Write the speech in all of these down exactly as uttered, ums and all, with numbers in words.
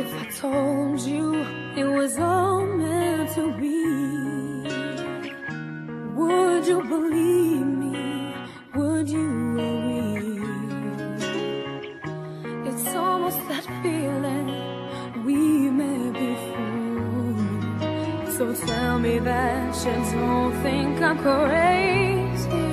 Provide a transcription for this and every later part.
if I told you it was all meant to be? Would you believe me? Would you agree? It's almost that feeling we met before. So tell me that you don't think I'm crazy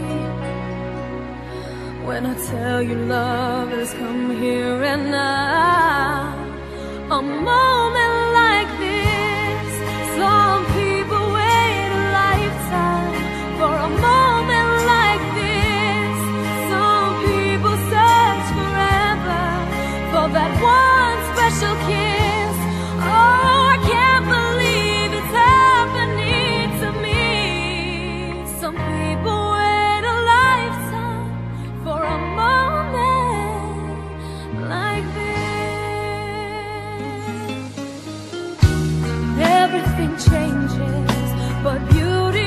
when I tell you love has come here and now. A moment like this, some people wait a lifetime for a moment like this. Some people search forever for that one special kiss. Oh, I can't believe it's happening to me. Some people wait a lifetime for a moment like this. Everything changes, but beauty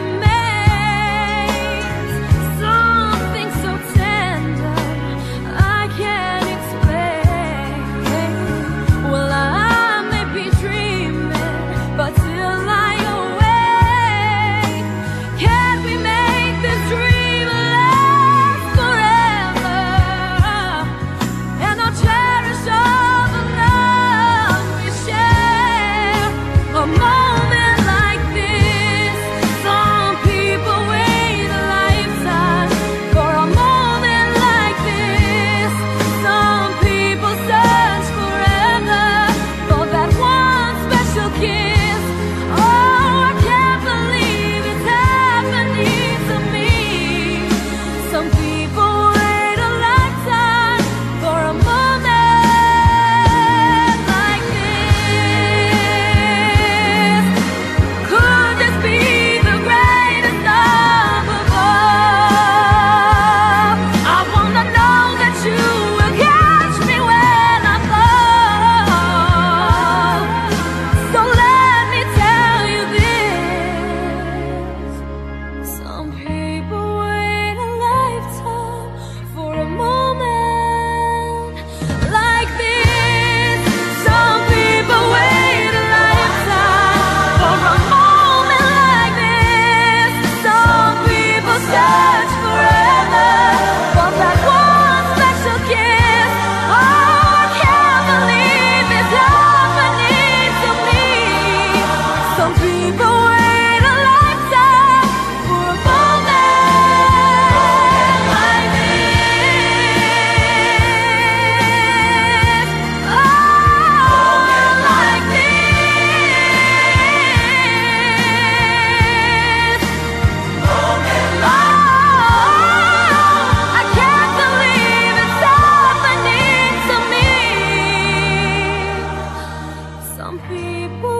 remains. Something so tender I can't explain. Well, I may be dreaming, but till I awake, can we make this dream last forever? And I'll cherish all the love we share. A moment like this, some people wait a lifetime for a moment like this. Some people search forever for that one special kiss. Oh, I can't believe it's happening to me. Some people wait a lifetime for a moment like this. Could this be the greatest love of all? I wanna know that you will catch me when I fall. So let me tell you this. Some people wait a lifetime for a moment like this. Some people wait a lifetime for a moment like this. Some people search forever for that one special kiss. Oh, I can't believe it's happening to me. Some people wait a lifetime for a moment like this. Oh, like this. Oh, I can't believe it's happening to me. Some people